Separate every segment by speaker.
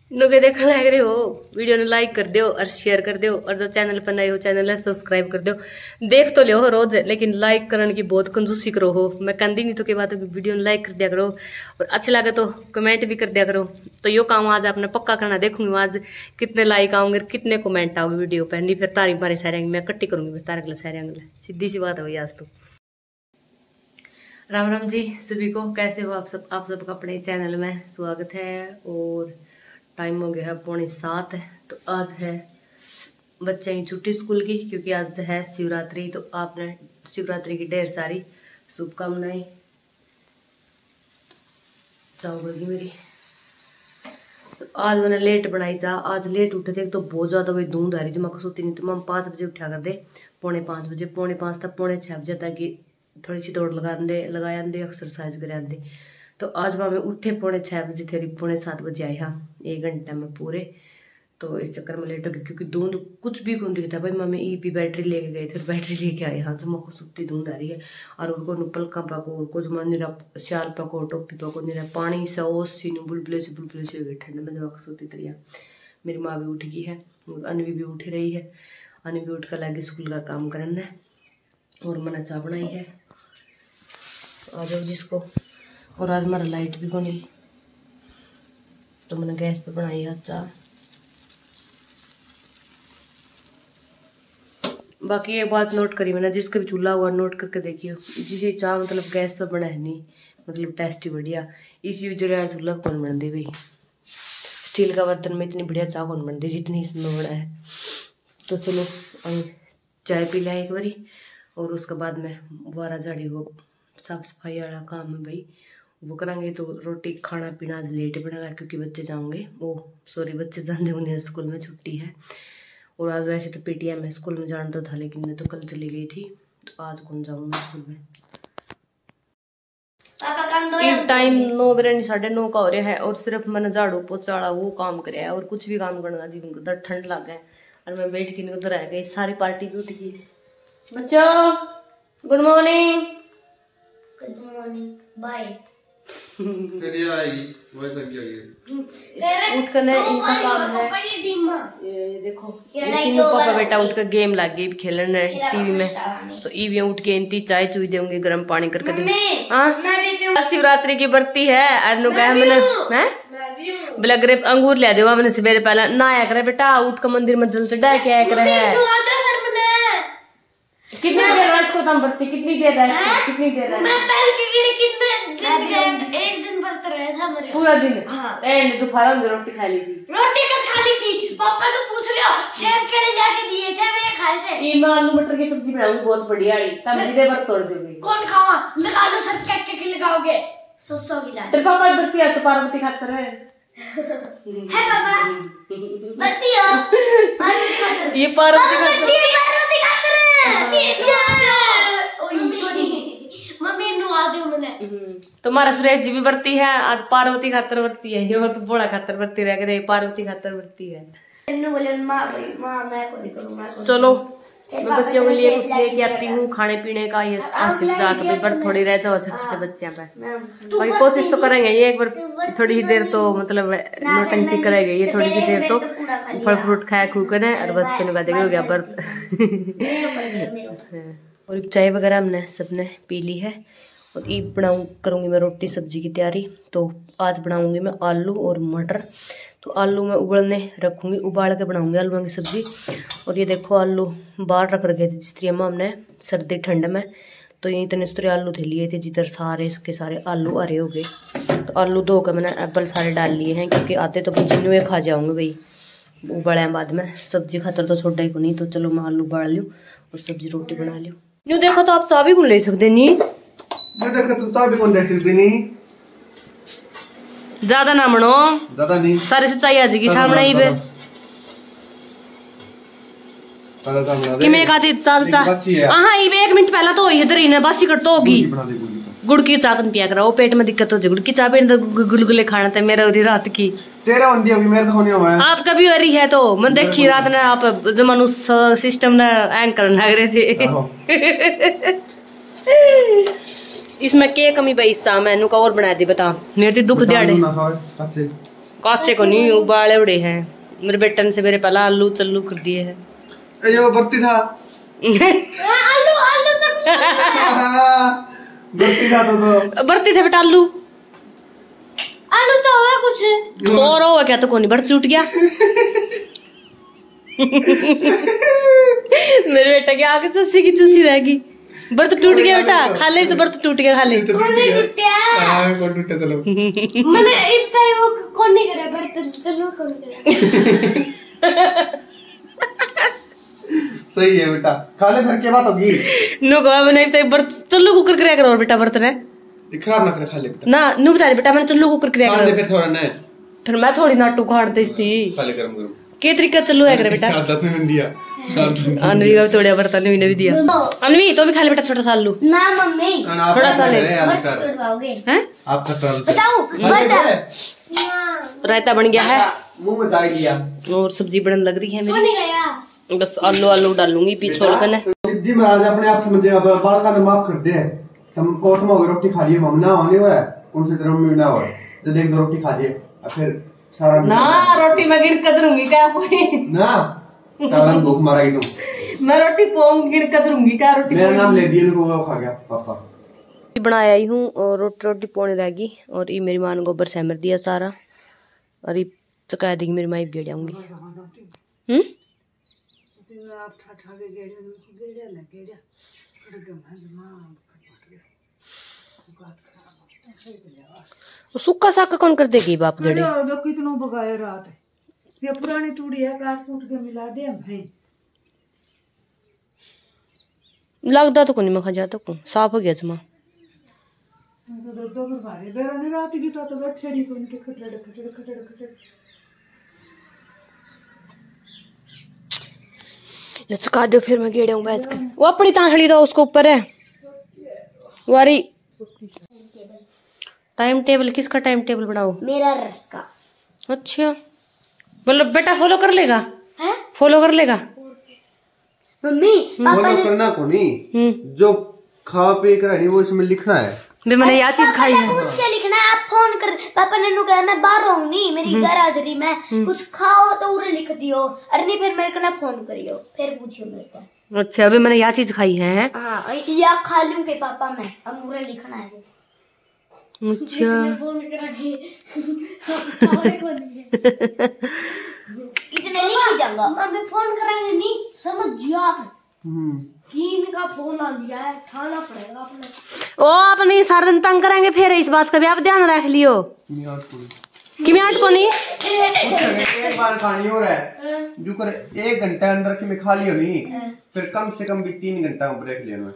Speaker 1: नुके देखने लग रहे हो वीडियो ने लाइक कर दो और शेयर कर दो और जो चैनल पर नए हो चैनल है सब्सक्राइब कर दो। देख तो लियो रोज लेकिन लाइक करने की बहुत कंजूसी करो हो। मैं कंदी नहीं तो के बाद वीडियो ने लाइक कर दिया करो और अच्छे लगे तो कमेंट भी कर दिया करो। तो यो काम आज आपने पक्का करना। देखूंगी आज कितने लाइक आऊंगे कितने कमेंट आओगे वीडियो पर। नहीं फिर तारीफ मारे सारे मैं इकट्ठी करूंगी फिर तारे अगले सारे अगले सीधी सी बात है भैया। आज तो राम राम जी सभी को, कैसे हो आप सब। आप सबका अपने चैनल में स्वागत है। और टाइम हो गया है 6:45। तो आज है बच्चे की छुट्टी स्कूल की क्योंकि आज है शिवरात्रि। तो आपने शिवरात्रि की ढेर सारी शुभकामनाएं चाहोगी मेरी। तो आज मैंने लेट बनाई चाह। आज लेट उठे थे तो बहुत ज्यादा वही धूंध आ रही जमा को सोती नहीं। तो मैं 5 बजे उठा कर दे 4:45 बजे 4:45 तक 6:45 बजे तक की थोड़ी सी दौड़ लगा आंदे एक्सरसाइज कर आंदे। तो आज मैं उठे 6:45 बजे थे 7:15 बजे आई हाँ 1 घंटा में पूरे। तो इस चक्कर में लेट हो गई क्योंकि धुंध कुछ भी कौन दिखता भाई। मम्मी ईपी बैटरी लेके गए थे बैटरी लेके आए हाँ जमा को सुती धुंध आ रही है। और उनको नुपल का पको उनको जो निरा शाल पको टोपी पको निरा पानी से ओसी बुलबुले से हो गए ठंड में जमा को सुती तरिया। मेरी माँ भी उठ गई है, अनवी भी उठ रही है। अनवी भी उठ कर लगी स्कूल का काम करना है और मैंने चाय बनाई है। आ जाओ जिसको। और आज हमारा लाइट भी को नहीं तो मैंने गैस पे बनाई है चाय। बाकी ये बात नोट करी मैंने, जिसका भी चूल्हा हुआ नोट करके देखियो जिसे चाय मतलब गैस पे बना है नहीं मतलब टेस्टी बढ़िया। इसी वजह चूल्हा कौन बन दे भाई। स्टील का बर्तन में इतनी बढ़िया चाय कौन बन दे जितनी इसमें बना है। तो चलो चाय पी लिया एक बारी और उसके बाद में वारा झाड़ी वो साफ सफाई वाला काम है भाई वो करेंगे। तो रोटी खाना पीना आज लेट बनेगा क्योंकि बच्चे जाओगे बच्चे जाने उन्हें स्कूल में छुट्टी है। और आज वैसे तो पीटीएम में स्कूल में जाना तो था लेकिन मैं तो कल चली गई थी तो आज कौन जाऊंगा स्कूल में। टाइम 9 बजे 9:30 का हो रहा है और सिर्फ मैंने झाड़ू पोछा वो काम कराया है और कुछ भी काम करना जीवन को उधर ठंड लग है और मैं बैठ के उधर रह गई। सारी पार्टी भी उठ गई। बच्चों गुड मॉर्निंग बाय।
Speaker 2: उठ
Speaker 1: कर इनका काम है ये देखो पापा बेटा उठ कर गेम लग गई खेलने टीवी में। तो ईवी उठ के इनती चाय चुई देंगे गर्म पानी करके। हाँ शिवरात्रि की बरती है अनु कहा मैंने ब्लैक ग्रेप अंगूर ले दो मैंने सवेरे पहले नहाया करे बेटा उठ कर मंदिर में जल चढ़ा के आया करे है। कितनी देर रहा इसको तुम बरती कितनी देर रहा कितनी देर रहा
Speaker 3: एक दिन बरत रहा था मेरे
Speaker 1: पूरा दिन। एंड दोपहर में रोटी खा ली थी।
Speaker 3: रोटी तो खा ली थी पापा तो पूछ लियो सेब केले जाके दिए थे वे खाए थे।
Speaker 1: ये मैं आलू मटर की सब्जी बनाऊंगी बहुत बढ़िया वाली तब जीरे पर तोड़ दोगे।
Speaker 3: कौन खावा लगा दो सब के लगाओगे 100 गिलास।
Speaker 1: तेरे पापा बरती है तो पार्वती खातर है
Speaker 3: पापा बरती हो
Speaker 1: ये पार्वती खातर तुम्हारा सुरेश जी भी बरती है आज पार्वती खातर बरती है। ये तो बोला खातर बरती रह गए पार्वती खातर बरती है। चलो मैं बच्चों के लिए कुछ लेके आती हूँ खाने पीने का। ये जाकर थोड़ी रह जाओ छोटे छोटे बच्चियां पे बाकी कोशिश तो करेंगे ये एक बार थोड़ी ही देर तो मतलब नौटंकी करेंगे ये थोड़ी सी देर तो फल फ्रूट खाया खू करे और बस फिर देगा हो गया बर्त। और चाय वगैरह हमने सबने पी ली है और ये करूँगी मैं रोटी सब्जी की तैयारी। तो आज बनाऊंगी मैं आलू और मटर। तो आलू मैं उबलने रखूँगी उबाल के बनाऊंगी आलू की सब्जी। और ये देखो आलू बाहर रख रखे थे जिस तरह हमने सर्दी ठंड में तो ये इतने सारे आलू थे लिए थे जिधर सारे इसके सारे आलू हरे हो गए। तो आलू धो कर मैंने एप्पल सारे डाल लिए हैं क्योंकि आते तो जिन्हें खा जाऊँगे भाई उबाले बाद में सब्जी खातर तो छोटा ही को नहीं। तो चलो मैं आलू उबाल लूँ और सब्जी रोटी बना लूँ। यूँ देखो तो आप चाह भी कौन ले सकते नहीं ज्यादा ना मनो
Speaker 2: ज्यादा नहीं
Speaker 1: सारे सच्चाई आ जाएगी सामने ही पे कि मैं कहती चल चा हाँ ये 1 मिनट पहला तो इधर ही ना बासी कर तो होगी गुड़ की चाय पिया करा वो पेट में दिक्कत हो जाए गुड़ की चाय पे गुलगुले खाना था मेरा उरी रात की
Speaker 2: तेरा होंदी होगी मेरे तो होने हुआ है।
Speaker 1: आपका भी हो रही है तो मैं देखी रात ने आप जमान उस सिस्टम ने एंग करने लग रहे थे। इसमें क्या कमी भाई सा मैनू का और बना दे बता मेरे तो दुख दिहाड़े काचे को नहीं उबाले उड़े हैं मेरे बेटन से मेरे पहला आलू चल्लू कर दिए हैं।
Speaker 2: ये वो बर्ती था
Speaker 3: आलू आलू तक
Speaker 2: बर्ती था तो
Speaker 1: बरती थे बेटा आलू
Speaker 3: आलू तो हुआ कुछ
Speaker 1: और हो क्या तो कोनी बर्त टूट गया मेरे बेटा की आंख चुसी की चुसी रहेगी। बर्त टूट गया बेटा खा ले तो बर्त टूट गया खा ले
Speaker 2: तो टूट गया कौन टूटे चलो
Speaker 3: मैंने इतना ही वो कौन नहीं करे बर्तन चलो कौन करे
Speaker 2: सही है बेटा खा ले फिर क्या बात होगी
Speaker 1: नु को मैंने इतना बर्त चल्लू कुकर कराया करो बेटा बर्त ने
Speaker 2: खराब ना करे खा ले बेटा
Speaker 1: ना नु बता दे बेटा मैंने चल्लू कुकर कराया
Speaker 2: खा ले
Speaker 1: करो
Speaker 2: फिर थोड़ा ना
Speaker 1: फिर मैं थोड़ी नाटू खाड़ दे थी
Speaker 2: खा ले गरम गरम
Speaker 1: के तरीका चल्लू है करे बेटा
Speaker 2: आदत ने दिया
Speaker 1: अनवी का तोड़िया बर्तन अनवी ने भी दिया अनवी तो भी खा ले बेटा छोटा सा आलू
Speaker 3: ना मम्मी
Speaker 1: थोड़ा सा ले
Speaker 3: मत तोड़वाओगे
Speaker 1: हैं
Speaker 2: आप खतरा
Speaker 3: बताओ बर्तन
Speaker 1: रायता बन गया है
Speaker 2: मुंह में डाल दिया
Speaker 1: और सब्जी बनने लग रही है
Speaker 3: कौन
Speaker 1: मेरी
Speaker 3: नहीं गया
Speaker 1: बस आलू आलू डालूंगी पीछे करना
Speaker 2: जी महाराज अपने आप समझे बाल का माफ कर दे तुम कोट में रोटी खा लिए हम ना होने वाला उनसे तरह में ना हो तो देख दो रोटी खा लिए फिर सारा
Speaker 1: ना रोटी मैं गिन कदरूंगी क्या कोई
Speaker 2: ना सारा भूख मारा तुम
Speaker 1: मैं रोटी पोंग गिन कदरूंगी क्या रोटी
Speaker 2: मेरा नाम ले दिया इनको वो खा गया पापा
Speaker 1: बनाया ही हूँ और रोटी रोटी पोने रहेगी और ये मेरी माँ ने गोबर सहमर दिया सारा और ये चका देगी मेरी माँ गेड़ आऊंगी सुक्का साका कौन कर देगी बाप जड़े
Speaker 4: कितनों बगाए रात ये पुरानी तूड़ी है काट कूट के मिला दे भाई
Speaker 1: लगता तो कोनी मैं खा जाता को साफ हो गया जमा
Speaker 4: तो दो बारे बेरा ने रात की तो बैठेड़ी को इनके खटड़ खटड़ खटड़ खटड़
Speaker 1: लचका दो फिर मैं गेड़े बैठ के वो अपनी तांसड़ी दो उसको ऊपर है वारी टाइम टेबल किसका टाइम टेबल बनाओ
Speaker 3: मेरा रस का
Speaker 1: अच्छा मतलब बेटा फॉलो कर लेगा
Speaker 3: है
Speaker 1: फॉलो कर लेगा
Speaker 3: मम्मी पापा
Speaker 2: फॉलो
Speaker 3: ने
Speaker 2: करना को नहीं जो खा पी कर नहीं वो इसमें लिखना है
Speaker 1: बे मैंने यह चीज खाई है
Speaker 3: पूछ के लिखना है आप फोन कर पापा ने नु कहा मैं बाहर हूं नहीं मेरी घर हाजिरी में कुछ खाओ तो उरे लिख दियो अरे नहीं फिर मेरे को ना फोन करियो फिर पूछियो मेरे को।
Speaker 1: अच्छा अभी मैंने यह चीज खाई है
Speaker 3: हाँ या खा लूं के पापा मैं अब उरे लिखना है
Speaker 1: अच्छा
Speaker 3: फोन करा इतने लिख ही जाऊंगा मम्मी फोन कराएंगे नहीं समझियो आप इनका फोन आ लिया है खाना पड़ेगा अपने
Speaker 1: ओ अपने सारा दिन तंग करेंगे फिर इस बात का भी आप ध्यान रख लियो कि मैं आट को नहीं
Speaker 2: एक बार खानी हो रहा है जो कर 1 घंटा अंदर की मैं खा लियो नहीं फिर कम से कम भी 3 घंटा ब्रेक लेना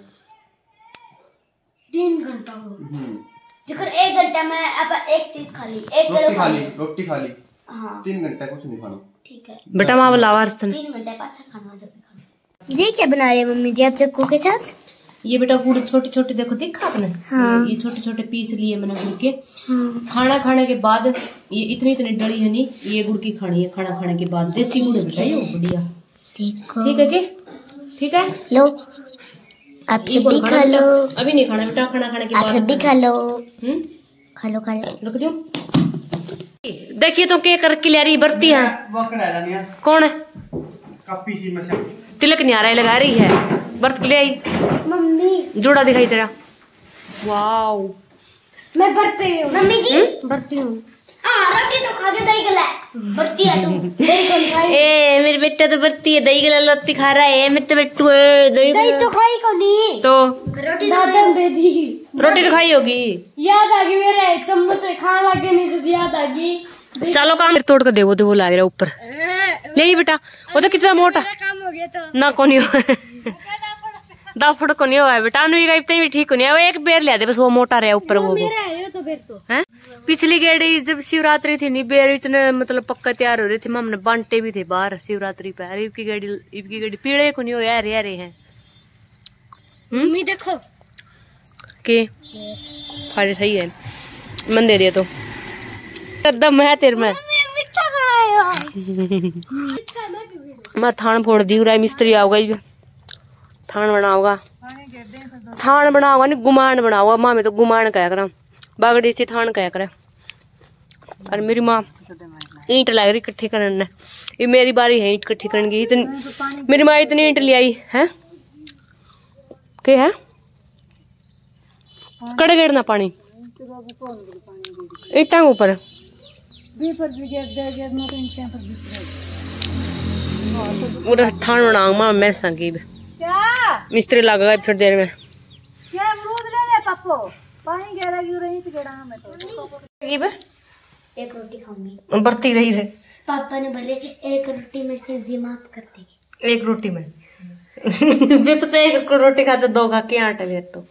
Speaker 3: 3 घंटा हो जेकर 1 घंटा में अब एक चीज खा ली एक
Speaker 2: रोटी खा ली
Speaker 3: हाँ
Speaker 2: 3 घंटा कुछ नहीं खाना
Speaker 3: ठीक है
Speaker 1: बेटा माँ बोला
Speaker 3: 3 घंटे पाछा खाना जब खाना। ये क्या बना रहे हैं मम्मी जी आप चक्कू के साथ?
Speaker 1: ये बेटा गुड़ छोटे छोटे देखो देखा आपने
Speaker 3: हाँ।
Speaker 1: ये छोटे छोटे पीस लिए मैंने गुड़ के खाना खाने के बाद ये इतनी इतनी डली है नहीं ये गुड़ की खानी है खाना खाने के बाद देसी गुड़ है बेटा ये बढ़िया
Speaker 3: देखो
Speaker 1: ठीक है के ठीक है
Speaker 3: लो आप सब भी खा लो
Speaker 1: अभी नहीं खाना बेटा खाना खाने के
Speaker 3: आप
Speaker 1: बाद
Speaker 3: सब भी खा लो खा लो
Speaker 1: रख दो देखिए तो के कर क्लियरी बरती है
Speaker 2: वो कड़ा जानी है
Speaker 1: कौन है
Speaker 2: कापी चीज में से
Speaker 1: तिलक न्यारा लगा रही है बर्त के लिए आई
Speaker 3: मम्मी
Speaker 1: जोड़ा दिखाई तेरा वाओ
Speaker 3: मैं बरती हूँ मम्मी जी बरती हूँ रोटी तो खा के दही गला बरती है तुम दही कौन खाई
Speaker 1: ए मेरे बेटा तो बरती है दही गला लत्ती खा रहा है मेरे तो बेटू है
Speaker 3: दही तो खाई को नहीं
Speaker 1: तो
Speaker 3: रोटी दादा दे दी
Speaker 1: रोटी तो खाई होगी
Speaker 3: याद आ गई मेरे चम्मच से खाना लगे नहीं तो याद आ गई
Speaker 1: चलो काम तोड़ कर देखो तो वो लाग रहा ऊपर ले बेटा वो तो कितना मोटा
Speaker 3: काम हो गया तो
Speaker 1: ना कोनी हो दा फुट को नहीं हुआ है बेटा अनु का इतना भी ठीक नहीं है वो एक बेर ले दे बस वो मोटा रहा ऊपर वो
Speaker 3: तो फिर तो
Speaker 1: हैं पिछली गेड़ी जब शिवरात्रि थी नहीं बेर इतने मतलब पक्का तैयार हो रहे थे हमने बांटे भी थे बाहर शिवरात्रि पे अरे इबकी गेड़ी पीड़े को नहीं हो यार यार है
Speaker 3: मम्मी देखो
Speaker 1: के फाड़े सही है मन दे दिया तो दम है तेरे में
Speaker 3: मिठा खाया
Speaker 1: मैं थान फोड़ दी रहा मिस्त्री आओगा थान बनाओगा थान बनाओगा नहीं गुमान बनाओगा माँ में तो गुमान कया करा बागड़ी थी थान कया करा और मेरी माँ ईंट लग रही इकट्ठी करने। ये मेरी बारी है ईंट इकट्ठी करने की। इतनी मेरी माँ इतनी ईंट ले आई है। क्या है कड़े गेड़ना पानी ईंटा ऊपर थान बनाऊंगा मां मैं संगीब मिस्त्री लगा थोड़ी देर में।
Speaker 3: एक रोटी खाऊंगी।
Speaker 1: बरती रही रे
Speaker 3: पापा ने बोले एक रोटी में सब्जी माफ कर देगी।
Speaker 1: एक रोटी में फिर तो चाहे एक रोटी खा 2 खा के आटा फिर तो।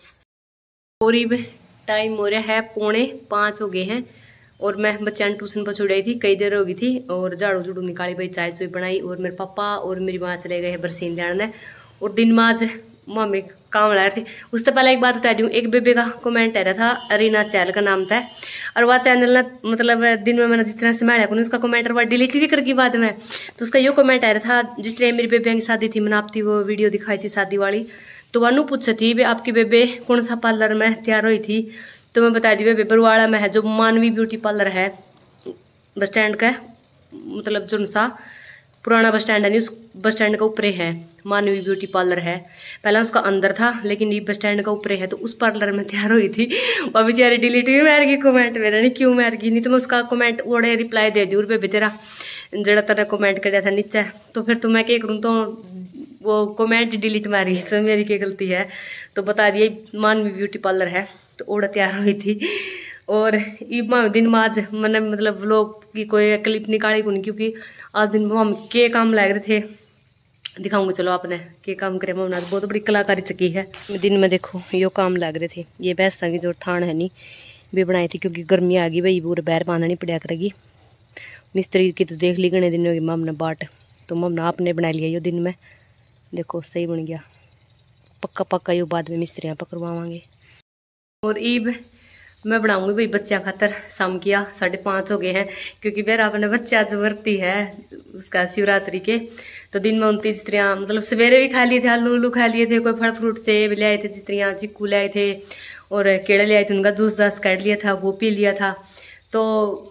Speaker 1: करीब टाइम हो रहा है 4:45 हो गए हैं और मैं बच्चा ट्यूशन पर छुड़ाई थी, कई देर हो गई थी और झाड़ू झूड़ू निकाली भाई, चाय चुई बनाई और मेरे पापा और मेरी माँ चले गए हैं बरसीन लेने। और दिन में आज मम्मी काम ला रही थी। उससे पहले एक बात बता दूं, एक बेबे का कमेंट आ रहा था, अरीना चैल का नाम था, और वह चैनल ना मतलब दिन में मैंने जिस तरह से मैं उन्हें उसका कमेंट वह डिलीट भी करके बाद में, तो उसका यो कमेंट आ रहा था जिस तरह मेरी बेबे की शादी थी मनापती वो वीडियो दिखाई थी शादी वाली, तो वह पूछी थी वे आपकी बेबे कौन सा पार्लर में तैयार हुई थी। तो मैं बता दी बेबे बरवाड़ा में है जो मानवी ब्यूटी पार्लर है बस स्टैंड का, मतलब जो सा पुराना बस स्टैंड है नहीं उस बस स्टैंड का ऊपर है मानवी ब्यूटी पार्लर है। पहला उसका अंदर था लेकिन ये बस स्टैंड का ऊपर है, तो उस पार्लर में तैयार हुई थी। और बेचारी डिलीट भी मार गई कमेंट मेरा, नहीं क्यों मार गई, नहीं तो मैं उसका कमेंट ओड़े रिप्लाई दे दूँ बेबे तेरा जरा तरह कमेंट कर था नीचे, तो फिर तो मैं क्या करूँ, तो वो कमेंट डिलीट मारी, इसमें मेरी क्या गलती है। तो बता दिए मानवी ब्यूटी पार्लर है, तो ओड़ा तैयार हुई थी। और दिन में आज मैंने मतलब व्लॉग की कोई क्लिप निकाली को नहीं, क्योंकि आज दिन में हम के काम लग रहे थे, दिखाऊंगा चलो आपने के काम करे। मम्मी आज बहुत बड़ी कलाकारी चकी है। दिन में देखो यो काम लग रहे थे, ये भैंसा की जो थान है नहीं भी बनाई थी, क्योंकि गर्मी आ गई भाई पूरे बैर बांधनी पड़ा करेगी। मिस्त्री की तो देख ली गणे दिन होगी मम ने बाट, तो मम ने आपने बना लिया यो दिन में, देखो सही बन गया पक्का पक्का, यो बाद में मिस्त्रियाँ पकड़वावांगे। और ईब मैं बनाऊंगी भाई बच्चा खातर शाम किया 5:30 हो गए हैं, क्योंकि मेरा अपने बच्चा जो व्रती है उसका शिवरात्रि के, तो दिन में 29 तरह मतलब सवेरे भी खा लिए थे, आलू उलू खा लिए थे, कोई फल फ्रूट सेब ले आए थे, जिस तरह चिक्कू ले आए थे और केले ले आए थे, उनका जूस जास काट लिया था, वो पी लिया था। तो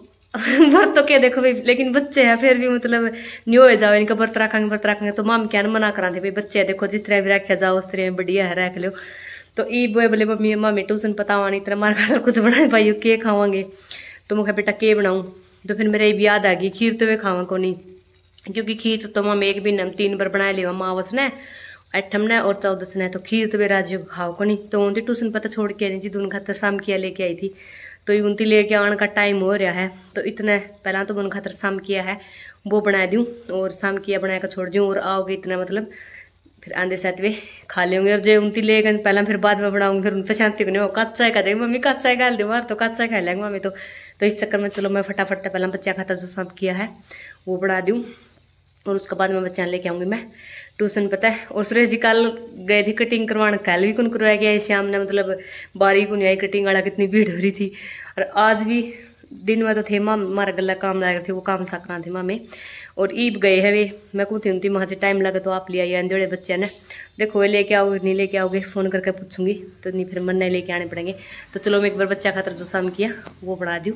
Speaker 1: व्रत तो क्या देखो भाई, लेकिन बच्चे हैं फिर भी मतलब न्यू हो जाओ इनका व्रत रखेंगे, तो माम क्या मना करा थे भाई बच्चे देखो जिस तरह भी रखा जाओ उस तरह बढ़िया है रख लो। तो ई बोले मम्मी मम्मी ट्यूशन पतावानी इतना मार खातर कुछ बना पाई के खावांगे, तो मैं बेटा के बनाऊँ, तो फिर मेरे भी याद आ गई खीर तो वे खावा को नहीं, क्योंकि खीर तो मम्मी एक भी 3 बार बना लिया मावस ने 8 ने और 14 ने, तो खीर तो वे राजी को खाओ को नहीं। तो उनकी ट्यूशन पता छोड़ के नहीं जी उन खातर शाम किया लेके आई थी, तो उनती लेके आने का टाइम हो रहा है, तो इतने पहला तो उन खातर शाम किया है वो बना दूँ और शाम किया बना कर छोड़ दूँ, और आओगे इतना मतलब फिर आंधे साथ वे खा लेंगे, और जो उनती ले पहला फिर बाद में बनाऊंगी, फिर उन पर शांति को नहीं, वो कच्चा ही खा देंगे मम्मी कच्चा ही गाल दे मार, तो कच्चा खा लेंगे मम्मी। तो इस चक्कर में चलो मैं फटाफट पहला बच्चा खाता जो सब किया है वो बना दूँ, और उसके बाद में बच्चा लेके आऊँगी मैं ट्यूशन पता है। और सुरेश जी कल गए थे कटिंग करवाने, कल भी कौन करवाया गया शाम ने, मतलब बारी को नहीं आई कटिंग वाला, कितनी भीड़ हो रही थी। और आज भी दिन में तो थे माँ हमारा गला काम लग रहे थे, वो काम सकना थे मामे, और ईब गए है वे, मैं कहती हूँ वहाँ से टाइम लगे तो आप ले आइए जोड़े बच्चे ने, देखो वे लेके आओगे नहीं लेके आओगे फ़ोन करके पूछूंगी, तो नहीं फिर मन नहीं लेके आने पड़ेंगे। तो चलो मैं एक बार बच्चा खातर जो शाम किया वो बढ़ा दूँ।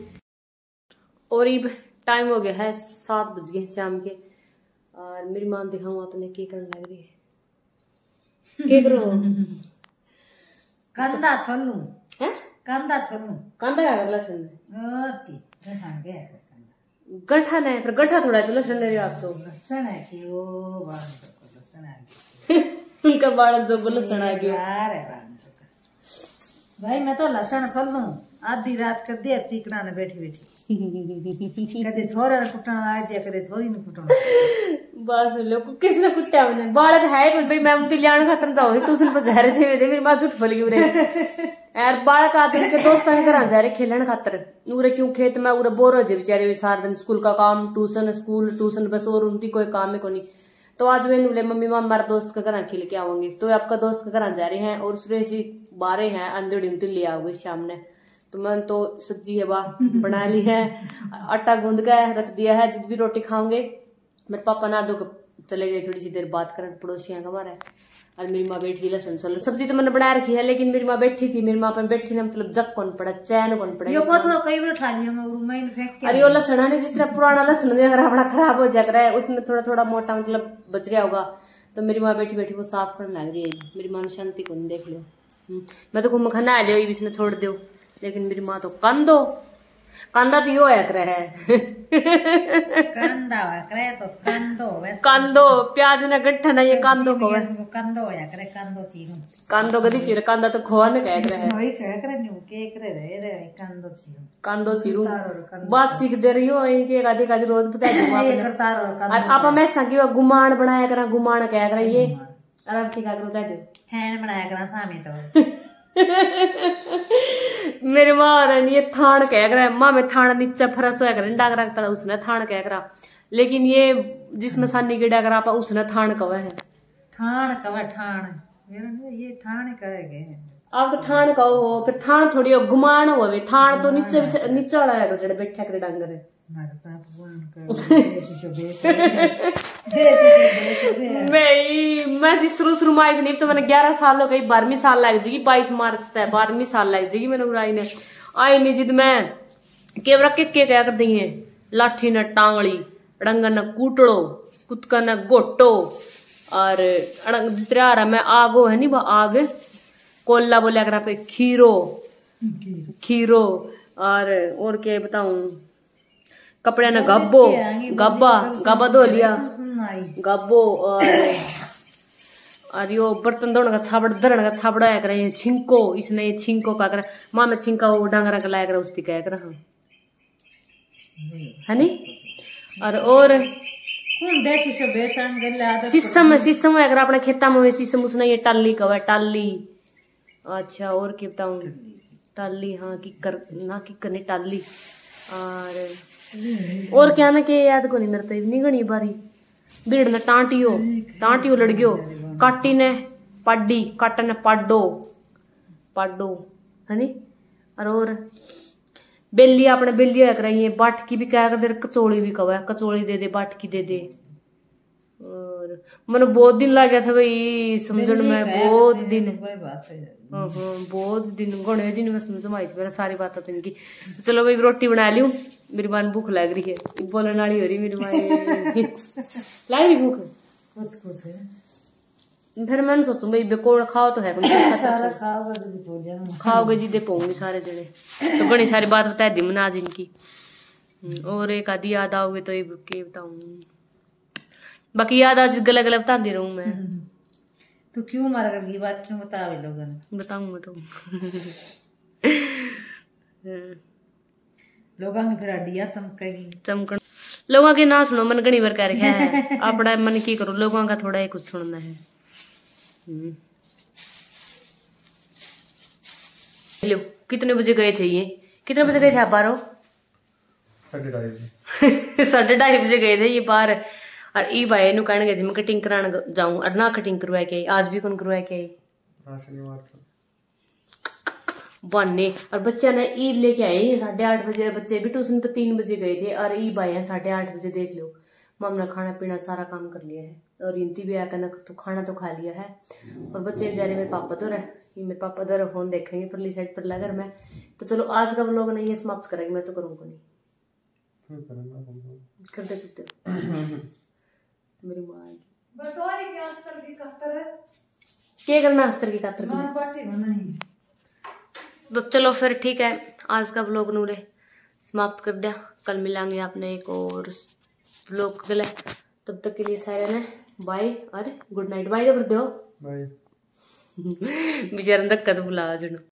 Speaker 1: और ईब टाइम हो गया है 7 बज गए शाम के, और मेरी माँ दिखाऊँ आपने के करने लग रही है, के करो
Speaker 4: कंदा छोलू
Speaker 1: है
Speaker 4: कंदा छोलू
Speaker 1: कांदा क्या कर लहसुन
Speaker 4: औरती गठान गया
Speaker 1: गठा नहीं पर गठा थोड़ा है तो लहसुन ले रही हो आप तो
Speaker 4: लहसुन है कि वो बाल को लहसुन है
Speaker 1: उनका बाल जो लहसुन आ गया
Speaker 4: यार है भाई, मैं तो लहसुन छोल दूं आधी रात कर दे तीकड़ा ने बैठी बैठी कदे छोरा ने कुटना आ जाए कदे छोरी ने कुटना
Speaker 1: बस लोग किसने कुट्टा मैंने बाल है पर भाई मैं उनकी लियान खातर जाओ ट्यूशन पर जा रहे थे मेरी मां झूठ बोल गई उरे यार बाल का आते के दोस्तों के घर जा रहे खेलन खातर उरे क्यों खेत में उरे बोर हो जाए बेचारे सारा दिन स्कूल का काम ट्यूशन बस और उनकी कोई काम है को नहीं। तो आज वे बोले मम्मी माँ हमारे दोस्त के घर खेल के आओगे, तो आपका दोस्त के घर जा रहे हैं और सुरेश जी बारे हैं अंधेड़ी उनती ले आओगे शाम ने। तो मैंने तो सब्जी है वाह बना ली है, आटा गूंद के रख दिया है, जिद भी रोटी खाओगे। मेरे पापा ना दो चले गए थोड़ी सी देर बात करें पड़ोसियां का हमारे, और मेरी माँ बैठी लहसुन सोल सब्जी तो मैंने बना रखी है, लेकिन मेरी माँ बैठी थी, मेरी माँ पर बैठी ना मतलब जग कौन पड़ा, चैन कौन पड़ा।
Speaker 4: यो कोथलो कई बार खा लियो मैं फेंक के।
Speaker 1: अरे वो लहसुन है जिस तरह पुराना लहसुन अगर बड़ा खराब हो जाता है, उसमें थोड़ा थोड़ा मोटा मतलब बच रहा होगा, तो मेरी माँ बैठी बैठी वो साफ करने लग रही है। मेरी माँ ने शांति को नहीं देख लियो, मैं तो घूम खाना आ लियो बीच में छोड़ दो, लेकिन मेरी माँ तो कांदा तो यो है कांदो प्याज ना गट्ठा ना ये कांदो को कांदो गदी चीर कांदा तो खोआ न कह रहे कांदो चीरू बात सीख दे रही हो इनके आधे का रोज बता दूंगा। आप मैं संगी गुमान बनाया करा, गुमान कह करा ये अब ठीक है बता दो
Speaker 4: फैन बनाया करा सामी तो
Speaker 1: मेरे माँ ये थान कह करा, माँ में थान नीचे फरस होया कर डाक रखता उसने थान कह करा, लेकिन ये जिसमें सानी गिड़ा करा पा उसने थान कवा है।
Speaker 4: ठाण कवा ठाण ये ठाण कहेगे
Speaker 1: आप तो ठाण कहो हो, फिर थान थोड़ी हो गुमान हो, थान तो नीचे नीचे वाला है जड़े बैठा करे डांगर है। मैं जी शुरू में आई नहीं तो मैंने 11 साल हो गई, 12वीं साल लग जाएगी, 22 मार्च तक 12वीं साल लग जाएगी मैंने बुराई ने आई नहीं जिद मैं केवरा के क्या कर दी है, लाठी न टांगड़ी डंगा न कूटड़ो कुत्का न गोटो और जिस तरह आ रहा मैं आगो है नी वो आग कोल्ला बोलिया करा पे खीरो और क्या बताऊं कपड़े न गब्बा धो लिया गब्बो और यो बर्तन धोने का छाबड़ धरने का छाबड़ा है करे छिंको, इसने ये छिंको का करे माँ में छिंका वो डांगरा का लाया करे उसकी कह कर है नी और शीशम अगर अपने खेता में शीशम उसने ये टाली कवा टाली। अच्छा और क्या बताऊं टाली हाँ किकर ना किकर नहीं टाली और क्या ना के याद को नहीं मेरे तो इतनी घनी बारी भीड़ ने टांटियो लड़ गयो काटी ने पाडी काटा ने पाडो है नी और बेली अपने बेली होया कराइए बाटकी भी क्या कर दे कचौड़ी भी कवा कचौड़ी दे दे बाटकी दे दे। और मैंने बहुत दिन लग गया था भाई समझने में बहुत दिन घने दिन में समझ में आई थी मेरा सारी बात तो इनकी। चलो भाई रोटी बना लियो मेरी मां भूख लग रही है बोलने वाली हो रही मेरी माँ लग रही भूख
Speaker 4: कुछ है
Speaker 1: फिर मैंने सोचू भाई बेकोड़ खाओ तो है खाओगे जी दे पाऊंगी सारे जने तो बड़ी सारी बात बता दी मैंने आज इनकी और एक आधी याद आओगे तो ये बताऊंगी बाकी याद आज गला गला बताती रहूं मैं।
Speaker 4: तो क्यों मारा करगी बात क्यों बतावे लोगों ने
Speaker 1: बताऊंगा तो
Speaker 4: लोगों की फिर हड्डियां चमकेगी चमकन
Speaker 1: लोगों के ना सुनो मन घनी बार कर है अपना मन की करो लोगों का थोड़ा कुछ सुनना है। लो कितने बजे गए थे ये कितने बजे गए थे आप बाहर 2:30 बजे गए थे ये बाहर और ई भाई नु कहने गए थे मैं कटिंग कराने जाऊं और ना कटिंग करवा के आई आज भी कौन करवा के आई बनने और बच्चा ने ईब लेके आए 8:30 बजे बच्चे भी ट्यूशन पे 3 बजे गए थे और ई भाई 8:30 बजे देख लो मम ने खाना पीना सारा काम कर लिया है और इंती भी आकर तो खाना तो खा लिया है और बच्चे बेचारे मेरे पापा तो रहे मेरे पापा तो फोन देखेंगे परली साइड पर लगा मैं तो चलो आज का व्लॉग नहीं ये समाप्त करेंगे मैं तो करूँगा नहीं करते करते मेरी माँ क्या करना अस्तर की कातर तो चलो फिर ठीक है आज का व्लॉग नूरे समाप्त कर दिया कल मिलांगे आपने एक और व्लॉग गला तब तक के लिए सारे ने बाय और गुड नाइट बाय कर दो बाय बेचारा धक्का तो बुला जुड़